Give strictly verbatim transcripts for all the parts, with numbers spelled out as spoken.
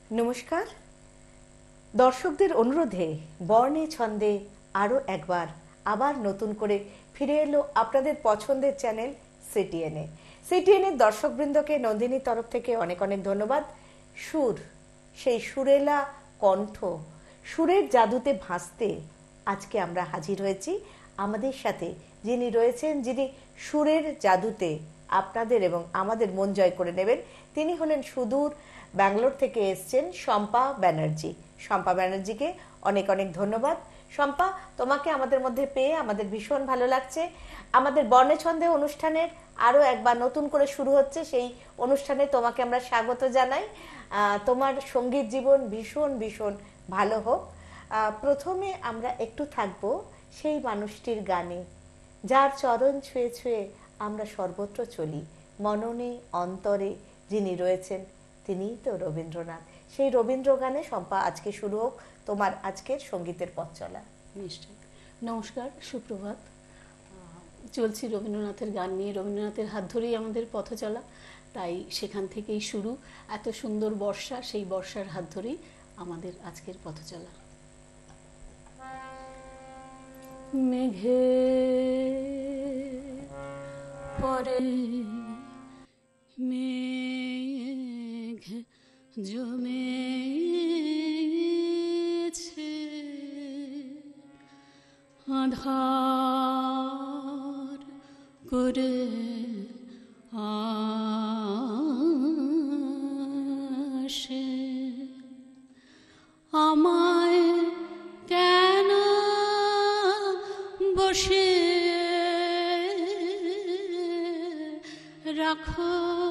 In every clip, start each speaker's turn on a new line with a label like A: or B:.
A: নমস্কার দর্শকদের অনুরোধে বর্ণে ছন্দে আরও একবার আবার নতুন করে ফিরে এলো আপনাদের পছন্দের চ্যানেল সিটিএনএ। সিটিএনএর দর্শকবৃন্দকে নন্দিনীর তরফ থেকে অনেক অনেক ধন্যবাদ। সুর, সেই সুরেলা কণ্ঠ, সুরের জাদুতে ভাসতে আজকে আমরা হাজির হয়েছি। আমাদের সাথে যিনি রয়েছেন, যিনি সুরের জাদুতে আপনাদের এবং আমাদের মন জয় করে নেবেন, তিনি হলেন সুদূর ব্যাঙ্গালোর থেকে এসছেন শম্পা ব্যানার্জি। শম্পা ব্যানার্জিকে অনেক অনেক ধন্যবাদ। শম্পা, তোমাকে আমাদের মধ্যে পেয়ে আমাদের ভীষণ ভালো লাগছে। আমাদের বর্ণে ছন্দে অনুষ্ঠানের আরও একবার নতুন করে শুরু হচ্ছে, সেই অনুষ্ঠানে তোমাকে আমরা স্বাগত জানাই। তোমার সঙ্গীত জীবন ভীষণ ভীষণ ভালো হোক। প্রথমে আমরা একটু থাকবো সেই মানুষটির গানে, যার চরণ ছুঁয়ে ছুঁয়ে আমরা সর্বত্র চলি। মননে অন্তরে যিনি রয়েছেন তিনিই তো রবীন্দ্রনাথ। সেই রবীন্দ্র গানে শম্পা আজকে শুরু হোক তোমার আজকের সঙ্গীতের পথ চলা।
B: নিশ্চয়। নমস্কার, সুপ্রভাত। চলছি রবীন্দ্রনাথের গান নিয়ে। রবীন্দ্রনাথের হাত ধরেই আমাদের পথ চলা, তাই সেখান থেকেই শুরু। এত সুন্দর বর্ষা, সেই বর্ষার হাত ধরেই আমাদের আজকের পথ চলা। মেঘে পরে মেঘ জমেছে, আধার করে আসে। আমায় কেন বসে রাখো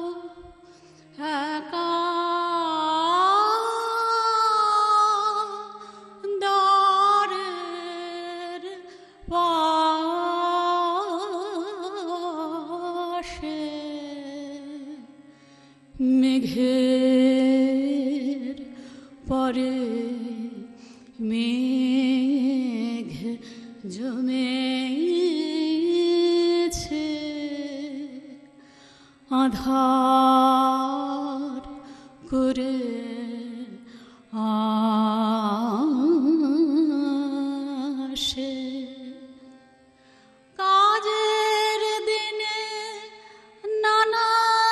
B: একা, দ্বারের পাশে। মেঘের পরে মেঘ জমেছে, আধার করে আসে। কাজের দিনে নানা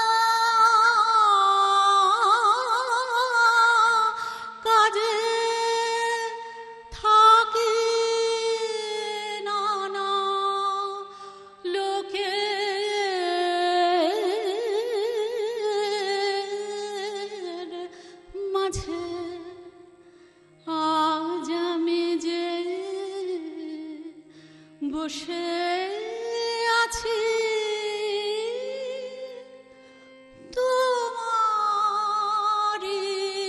B: কাজে থাকি, নানা লোকে মাঝে। আজ আমি যে বসে আছি তোমারি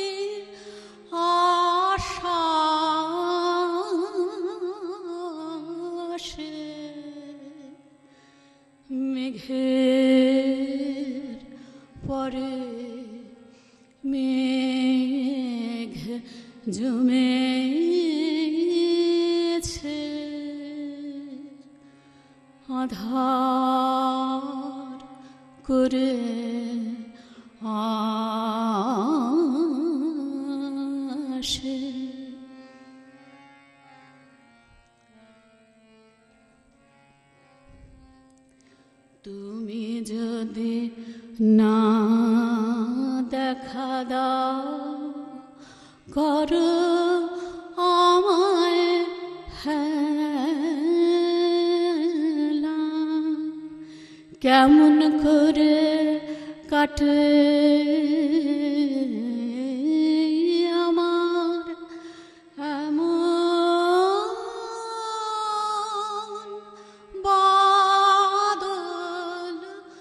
B: আশাসে। মেঘের পরে মেঘ জমেছে, আধার করে আসে। তুমি যদি না দেখা দাও, করো আমায় হেলা, কেমন করে কাটে আমার এমন বাদল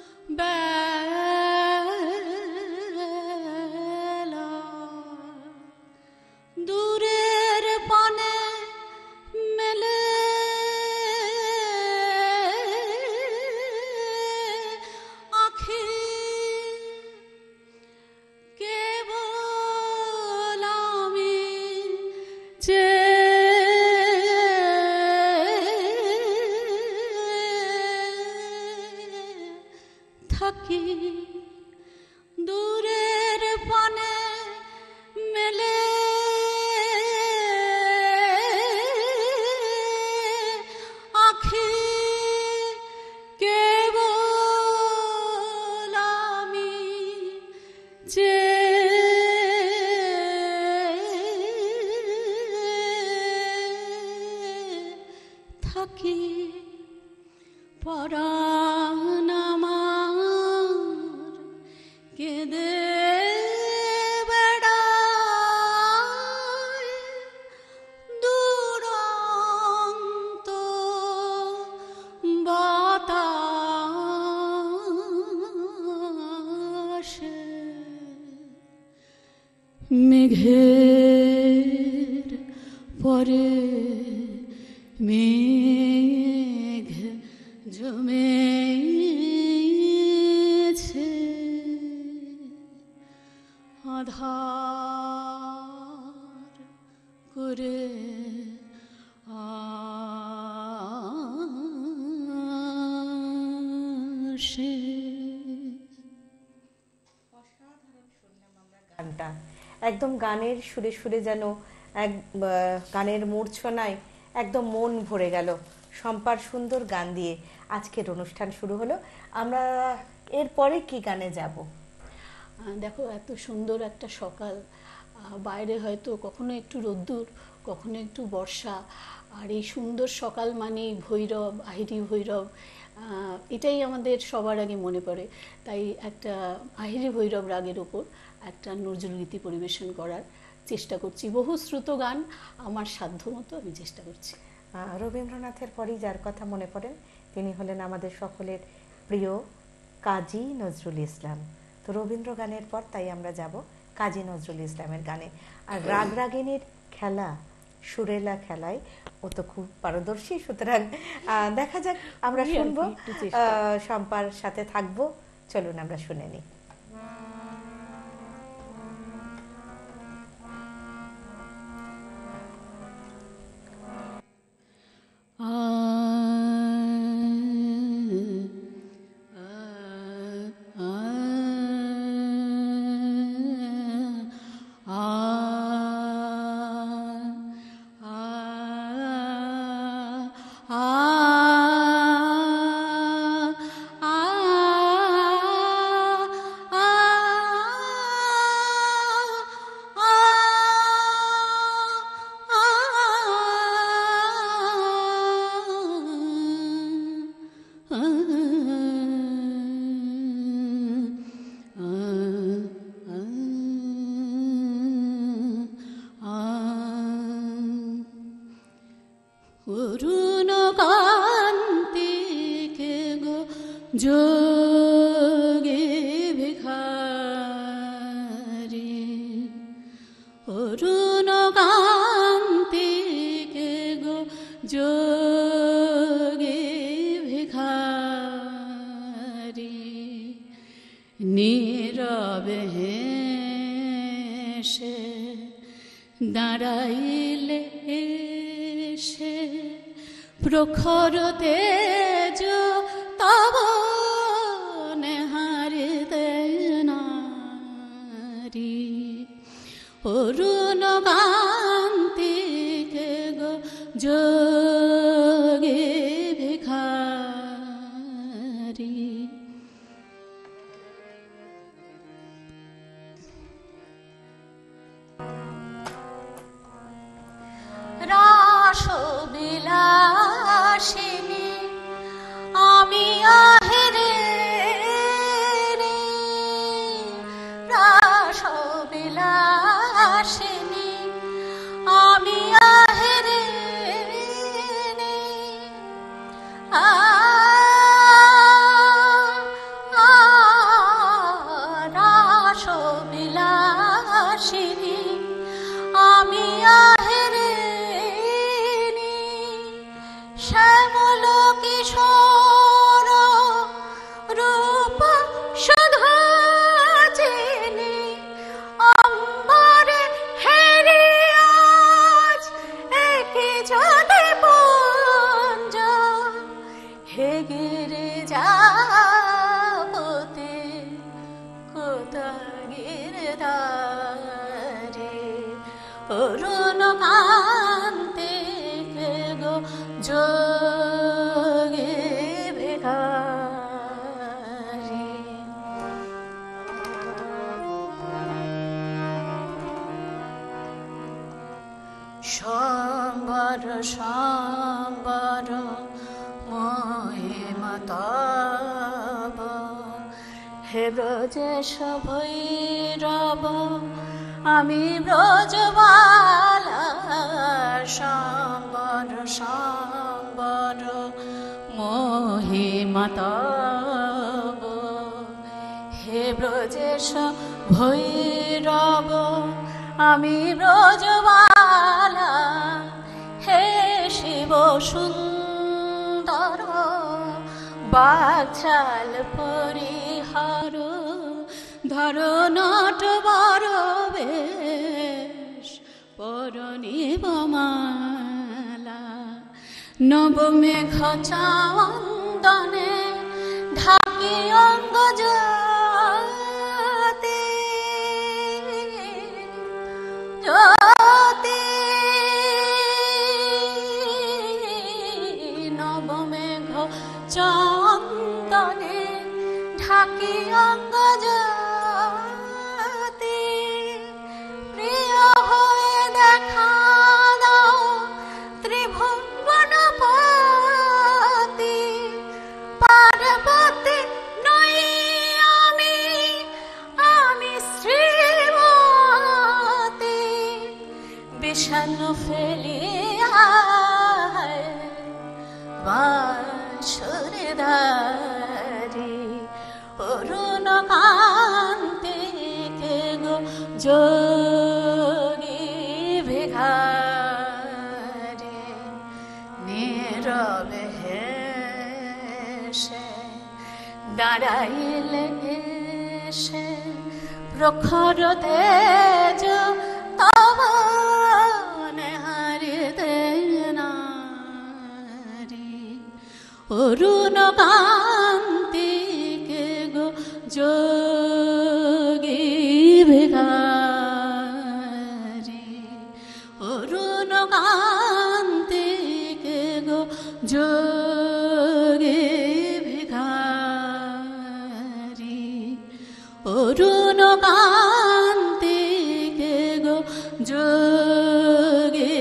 B: বেলা। দূরের পানে মেলে আখি, কেবল আমি চেয়ে থাকি। দূরের পানে মেলে পরাণ আমার কেঁদে বেড়ায় দুরন্ত বাতাসে মেঘের পরে মেঘ জমেছে আধার করে আসে।
A: গানটা একদম গানের সুরে সুরে যেন এক আহ, গানের মূর্ছনায় একদম মন ভরে গেল। শম্পার সুন্দর গান দিয়ে আজকের অনুষ্ঠান শুরু হলো। আমরা এরপরে কি গানে যাব?
B: আহ, দেখো, এত সুন্দর একটা সকাল, আহ, বাইরে হয়তো কখনো একটু রোদ্দুর, কখনো একটু বর্ষা, আর এই সুন্দর সকাল মানেই ভৈরব, আহিরি ভৈরব, আহ, এটাই আমাদের সবার আগে মনে পড়ে। তাই একটা আহিরি ভৈরব রাগের ওপর একটা নজরুল গীতি পরিবেশন করার চেষ্টা করছি। বহু শ্রুত গান আমার সাধ্য মতো আমি চেষ্টা করছি।
A: আহ, রবীন্দ্রনাথের পরেই যার কথা মনে পড়েন তিনি হলেন আমাদের সকলের প্রিয় কাজী নজরুল ইসলাম। তো রবীন্দ্র গানের পর তাই আমরা যাব কাজী নজরুল ইসলামের গানে। আর রাগ রাগিনীর খেলা, সুরেলা খেলায় ও তো খুব পারদর্শী, সুতরাং আহ, দেখা যাক আমরা
B: ওই আর কি,
A: শুনবো।
B: একটু চেষ্টা।
A: আহ, শম্পার সাথে থাকবো, চলুন আমরা শুনে নিই।
B: অরুণ কান্তিকে গো যোগে ভিখারি, অরুণ কান্তিকে গো যোগে ভিখারি, নীরবে হেসে দাঁড়াইলে সে প্রখর তেজ তব নেহারিতে নারী, অরুণ কান্তিকে গো যোগে ভিখারি। রাসবিলাসিনী আমি আহেরে রে, রাসবিলাসিনী আমি আহেরে রে, আ আ রাসবিলাসিনী আমি আহেরে শ্যামল কিশোর রূপ সুধা চেনে অম্বরে হেরি আজ একে যদি পুঞ্জ হেগিরে যাবতে কোথা গিরধারে, অরুণ কান্তিকে গো যোগে ভিখারি। সম্বর সম্বর মহিমা তব হে ব্রজেশ ভৈরব আমি ব্রজবালা সম্বর সম্বর মহিমা তব হে ব্রজেশ ভৈরব আমি ব্রজবালা হে শিব সুন্দর বাচাল পরিহার ধর নট বর বেশ পরনিব মালা নবমেঘ চান্দনে ঢাকি অঙ্গ জ্যোতি জ্যোতি নবমেঘ চন্দনে ঢাকি অঙ্গ জ্যোতি প্রিয় হয়ে দেখা দাও ত্রিভুবনপতি পার্বতী নই আমি আমি শ্রীমতী বিষণ্ণ ফেলিয়া বাঁশরধারী অরুণ কান্তিকে গো যোগী ভিখারী নীরবে হেসে দাঁড়াইলে এসে প্রখর তেজ তব নেহারিতে নারী অরুণ কান্তিকে গো যোগী ভিখারী অরুণ কান্তিকে গো যোগী ভিখারী অরুণ কান্তিকে গো যোগী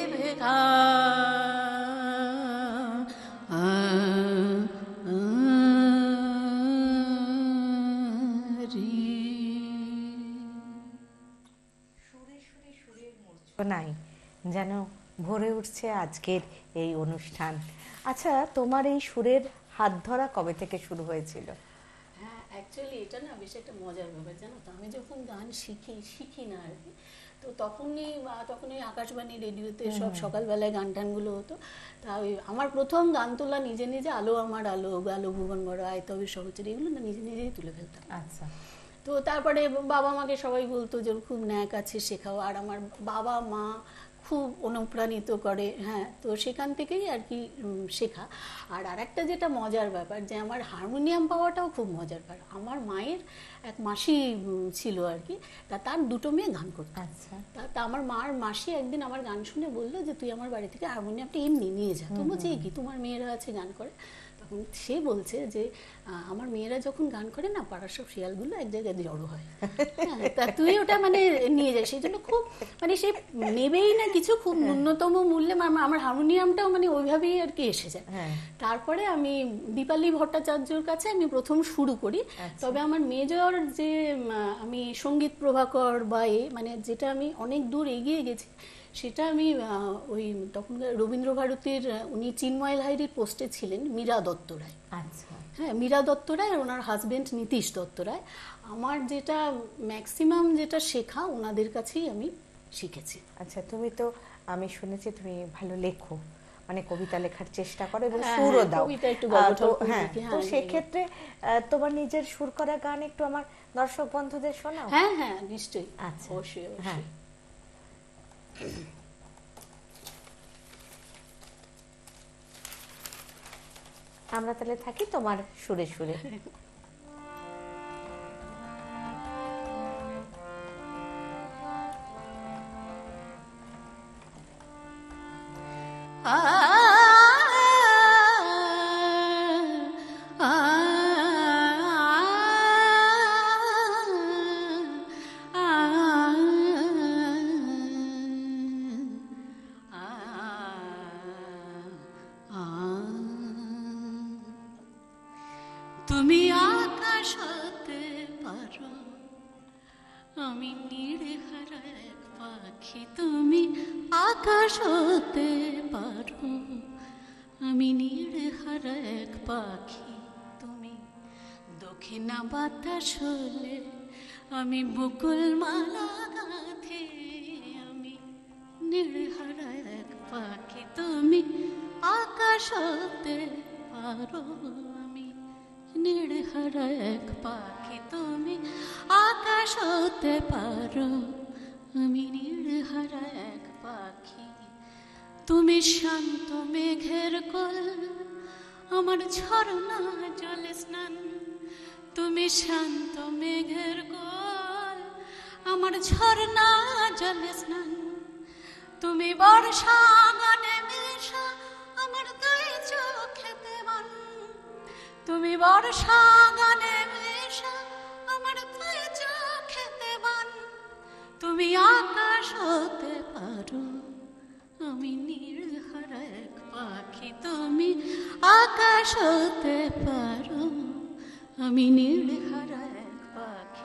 A: নাই যেন ভরে উঠছে আজকের এই অনুষ্ঠান। আচ্ছা, তোমার এই সুরের হাত ধরা কবে থেকে শুরু হয়েছিল?
B: হ্যাঁ, অ্যাকচুয়ালি এটা না বেশ একটা মজার ব্যাপার, জানো তো। আমি যখন গান শিখি শিখি না আর কি, তো তখনই তখনই আকাশবাণী রেডিওতে সব সকালবেলায় গান টানগুলো হতো। তা ওই আমার প্রথম গান তোলা নিজে নিজে আলো আমার আলো, আলো ভুবন বড় আয় তবে সহচরী, এগুলো না নিজে নিজেই তুলে ফেলতাম।
A: আচ্ছা।
B: তো তারপরে বাবা মাকে সবাই বলতো যে খুব ন্যাক আছে, শেখাও। আর আমার বাবা মা খুব অনুপ্রাণিত করে, হ্যাঁ। তো সেখান থেকেই আর কি শেখা। আর আরেকটা যেটা মজার ব্যাপার, যে আমার হারমোনিয়াম পাওয়াটাও খুব মজার ব্যাপার। আমার মায়ের এক মাসি ছিল আর কি, তা তার দুটো মেয়ে গান করতো।
A: আচ্ছা।
B: তা আমার মার মাসি একদিন আমার গান শুনে বললো যে তুই আমার বাড়ি থেকে হারমোনিয়ামটা এমনি নিয়ে যা। তো বলছি কি, তোমার মেয়েরা আছে গান করে? তখন সে বলছে যে আমার মেয়েরা যখন গান করে না, পাড়ার সব শিয়ালগুলো এক জায়গায় জড়ো হয়, তা তুই ওটা মানে নিয়ে যাস। সেই জন্য খুব মানে সে নেবেই না কিছু, খুব ন্যূনতম মূল্যে আমার হারমোনিয়ামটাও মানে ওইভাবেই আর কি এসে যায়। তারপরে আমি দীপালি ভট্টাচার্যর কাছে আমি প্রথম শুরু করি। তবে আমার মেজর যে আমি সঙ্গীত প্রভাকর বা এ মানে যেটা আমি অনেক দূর এগিয়ে গেছি, সেটা আমি ওই তখন রবীন্দ্র ভারতীর উনি চিন্ময় লাহিড়ীর পোস্টে ছিলেন মীরা দত্ত রায়।
A: আচ্ছা।
B: হ্যাঁ, মীরা দত্ত রায় আর ওনার হাজবেন্ড নীতিশ দত্ত রায়। আমার যেটা ম্যাক্সিমাম যেটা শেখা ওনাদের কাছেই আমি শিখেছি।
A: আচ্ছা, তুমি তো আমি শুনেছি তুমি ভালো লেখো, মানে কবিতা লেখার চেষ্টা করো এবং সুরও দাও। হ্যাঁ, তো সেক্ষেত্রে তোমার নিজের সুর করা গান একটু আমার দর্শক বন্ধুদের শোনাও।
B: হ্যাঁ হ্যাঁ, নিশ্চয়ই।
A: আচ্ছা,
B: অবশ্যই অবশ্যই।
A: আমরা তাহলে থাকি তোমার সুরে সুরে।
B: আমি নির্হারা এক পাখি, তুমি আকাশ হতে পারো। আমি নির্হারা এক পাখি, তুমি দক্ষিণা বাতাস হলে আমি বকুল মালা গাঁথি। আমি নির্হারা এক পাখি, তুমি আকাশ হতে পারো। আমি নির্হারা এক পাখি, তুমি আকাশ হতে পারো। আমি নির্হারা এক পাখি, তুমি শান্ত মেঘের কোল, আমার ঝরনা জলে স্নান। তুমি শান্ত মেঘের কোল, আমার ঝরনা জলে স্নান। তুমি বর্ষা গানে মেশা, আমার দুই চোখেতে বান। তুমি বর্ষা গানে মেশা, আমার দুই চোখেতে বান। তুমি আকাশ হতে পারো। আমি নির্হারা এক পাখি, তুমি আকাশ হতে পারো। আমি নির্হারা এক পাখি।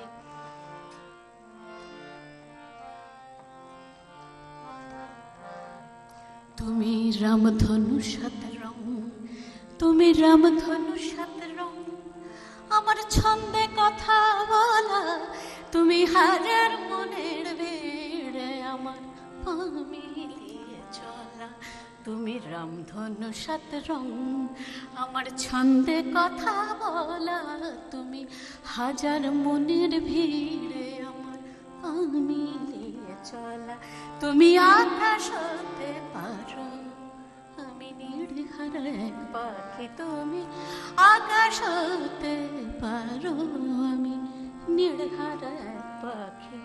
B: তুমি রামধনু সাত রং, তুমি রামধনু সাত রং। আমার ছন্দে কথা বলা, তুমি হাজার মনের বেড়ে আমার পা মিলিয়ে চলা। তুমি রামধনু সাত রং, আমার ছন্দে কথা বলা। তুমি হাজার মনের ভিড়ে আমার পা মিলিয়ে চলা। তুমি আকাশ হতে পারো। আমি নির্হারা এক পাখি, তুমি আকাশ হতে পারো। আমি নির্হারা এক পাখি।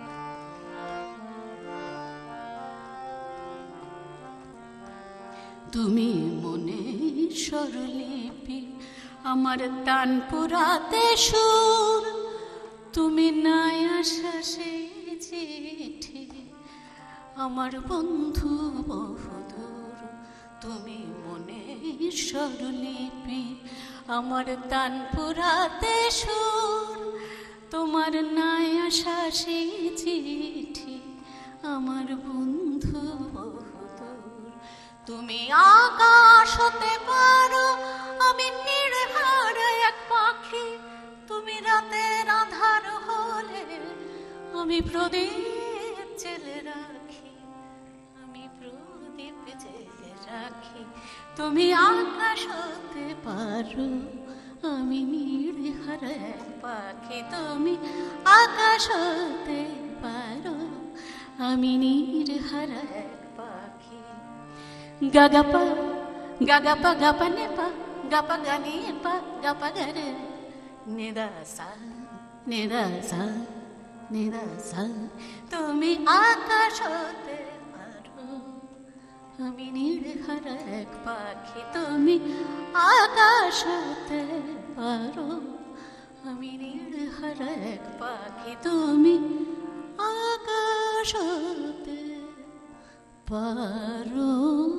B: তুমি মনে স্বরলিপি, আমার তান পুরাতে সুর। তুমি নাই আসা সেই চিঠি, আমার বন্ধু বহুদূর। তুমি মনে স্বরলিপি, আমার তান পুরাতে সুর। তোমার নাই আসা সেই চিঠি, আমার বন্ধু বহুদূর। তুমি আকাশ হতে পারো। আমি নির্হারা এক পাখি, তুমি রাতের আধার হলে আমি প্রদীপ জেলে রাখি। আমি প্রদীপ জেলে রাখি। তুমি আকাশ হতে পারো। আমি নির্হারা এক পাখি, তুমি আকাশ হতে পারো। আমি নির্হারা এক পাখি। গাগাপা গাগাপা গাপা নেপা, গাপা গানি পা, গাপা গারে নিদাসা নিদাসা নিদাসা। তুমি আকাশ হতে পারো। আমি নির্হারা এক পাখি, তুমি আকাশ হতে পারো। আমি নির্হারা এক পাখি, তুমি আকাশ হতে পারো।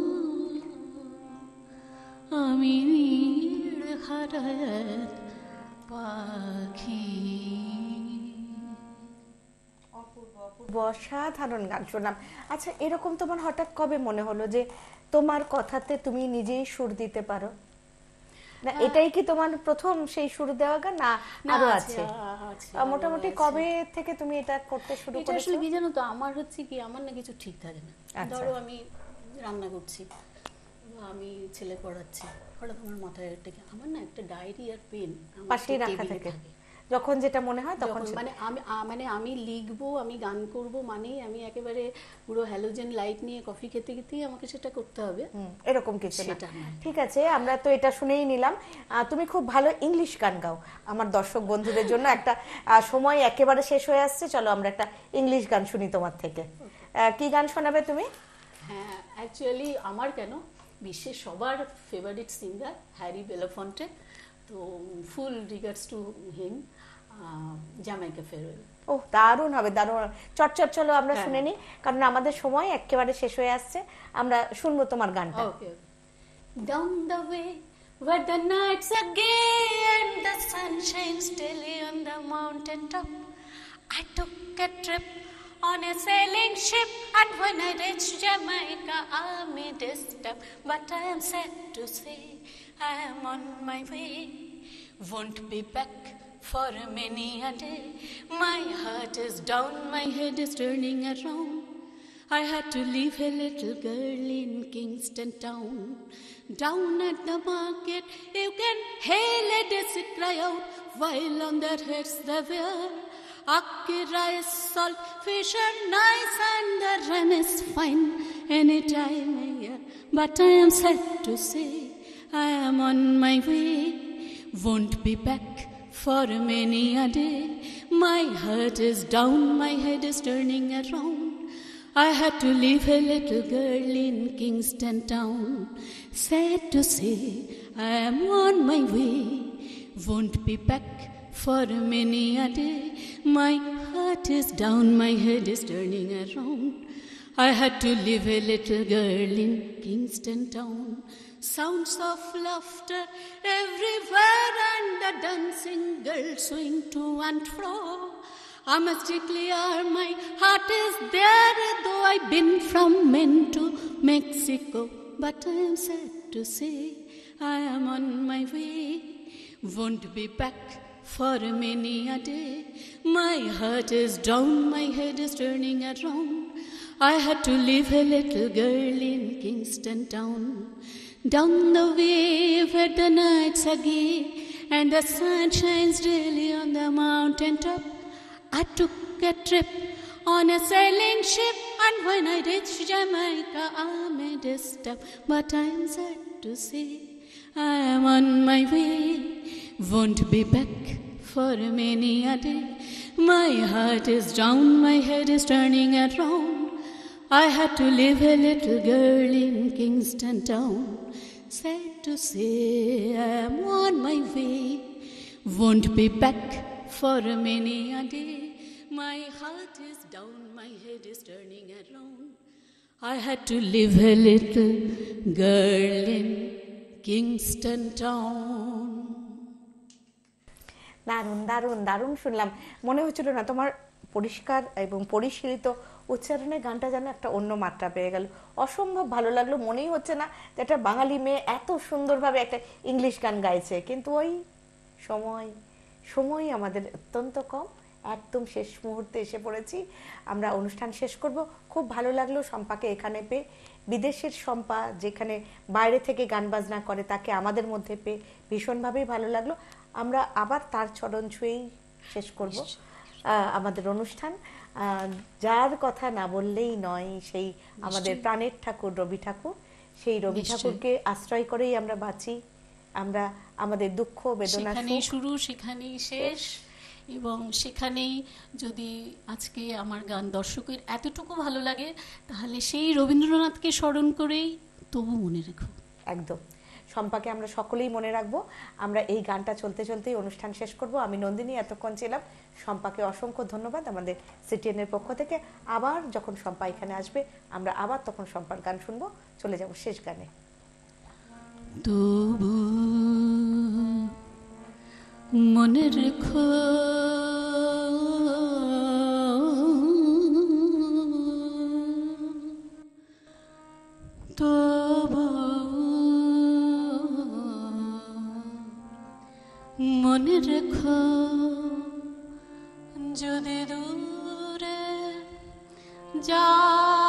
B: আমি নির্হারা এক পাখি।
A: অসাধারণ গান শুনলাম। আচ্ছা, এরকম তোমার হঠাৎ কবে মনে হলো যে তোমার কথাতে তুমি নিজেই সুর দিতে পারো? না, এটাই কি তোমার প্রথম সেই সুর দেওয়া গান, না আরো আছে? মোটামুটি কবে থেকে তুমি এটা করতে শুরু করেছো?
B: আসলে কি জানো তো, আমার হচ্ছে কি, আমার না কিছু ঠিক থাকে না। ধরো আমি রান্না করছি, আমি ছেলে পড়াচ্ছি, হঠাৎ আমার মাথায় একটা, আমার না একটা ডায়েরি আর পেন
A: পাশেই রাখা থাকে, যখন যেটা মনে হয় তখন।
B: মানে আমি মানে আমি লিখবো, আমি গান করব, মানে আমি একেবারে পুরো হ্যালোজেন লাইট নিয়ে কফি খেতে খেতেই আমাকে সেটা করতে হবে,
A: এরকম কিছু না। ঠিক আছে, আমরা তো এটা শুনেই নিলাম। তুমি খুব ভালো ইংলিশ গান গাও। আমার দর্শক বন্ধুদের জন্য একটা সময় একেবারে শেষ হয়ে আসছে, চলো আমরা একটা ইংলিশ গান শুনি তোমার থেকে। কি গান শোনাবে তুমি?
B: হ্যাঁ, অ্যাকচুয়ালি আমার কেন, বিশ্বের সবার ফেভারিট সিঙ্গার হ্যারি বেলাফন্টে, তো full regards to him, Jamaica Farewell.
A: ও দারুণ হবে, দারুণ। চটচট চলো আমরা শুনে নিই, কারণ আমাদের সময় একেবারে শেষ হয়ে আসছে। আমরা শুনবো তোমার গানটা।
B: ওকে। Down the way where the nights are gay and the sun shines daily on the mountain top, I took a trip on a sailing ship, and when I reached Jamaica, I made a step. But I am sad to say I am on my way. Won't be back for many a day. My heart is down, my head is turning around. I had to leave a little girl in Kingston town. Down at the market, you can hear ladies cry out, while on their heads they wear akki rice, salt, fish are nice, and the ram is fine any time of year. But I am sad to say I am on my way. Won't be back for many a day. My heart is down, my head is turning around. I had to leave a little girl in Kingston town. Sad to say I am on my way. Won't be back for many a day. My heart is down, my head is turning around. I had to leave a little girl in Kingston town. Sounds of laughter everywhere, and the dancing girls swing to and fro. I must declare my heart is there, though I've been from Maine to Mexico. But I am sad to say I am on my way. Won't be back for many a day. My heart is down, my head is turning around. I had to leave a little girl in Kingston town. Down the way where the nights are gay, and the sun shines daily on the mountain top, I took a trip on a sailing ship, and when I reached Jamaica, I made a stop. But I'm sad to say I am on my way. Won't be back for many a day. My heart is down, my head is turning around. I had to leave a little girl in Kingston town. Sad to say I am on my way. Won't be back for many a day. My heart is down, my head is turning around. I had to leave a little girl in Kingston town.
A: দারুণ দারুণ দারুণ শুনলাম। মনে হচ্ছিল না তোমার পরিষ্কার এবং পরিশীলিত উচ্চারণে গানটা যেন একটা অন্য মাত্রা পেয়ে গেল। অসম্ভব ভালো লাগলো। মনেই হচ্ছে না যে একটা বাঙালি মেয়ে এত সুন্দরভাবে একটা ইংলিশ গান গাইছে, কিন্তু ওই সময় সময় আমাদের অত্যন্ত কম। একদম শেষ মুহূর্তে এসে পড়েছি, আমরা অনুষ্ঠান শেষ করব। খুব ভালো লাগলো শম্পাকে এখানে পেয়ে। বিদেশের শম্পা যেখানে বাইরে থেকে গান বাজনা করে, তাকে আমাদের মধ্যে পেয়ে ভীষণভাবেই ভালো লাগলো। আমরা আবার তার চরণ ছুঁয়েই শেষ করব আমাদের অনুষ্ঠান। যার কথা না বললেই নয়, সেই আমাদের প্রাণের ঠাকুর রবি ঠাকুর। সেই রবি ঠাকুরকে আশ্রয় করেই আমরা বাঁচি। আমরা আমাদের দুঃখ বেদনা
B: শুরু সেখানেই শেষ, এবং সেখানেই যদি আজকে আমার গান দর্শকের এতটুকু ভালো লাগে, তাহলে সেই রবীন্দ্রনাথকে স্মরণ করেই তবু মনে রেখো।
A: একদম, শম্পাকে আমরা সকলেই মনে রাখবো। আমরা এই গানটা চলতে চলতেই অনুষ্ঠান শেষ করব। আমি নন্দিনী এতক্ষণ ছিলাম। শম্পাকে অসংখ্য ধন্যবাদ আমাদের সিটিএনের পক্ষ থেকে। আবার যখন শম্পা এখানে আসবে, আমরা আবার তখন শম্পার গান শুনবো। চলে যাব শেষ গানে।
B: তবু মনে রেখো তবু মনে রেখো, যদি দূরে যা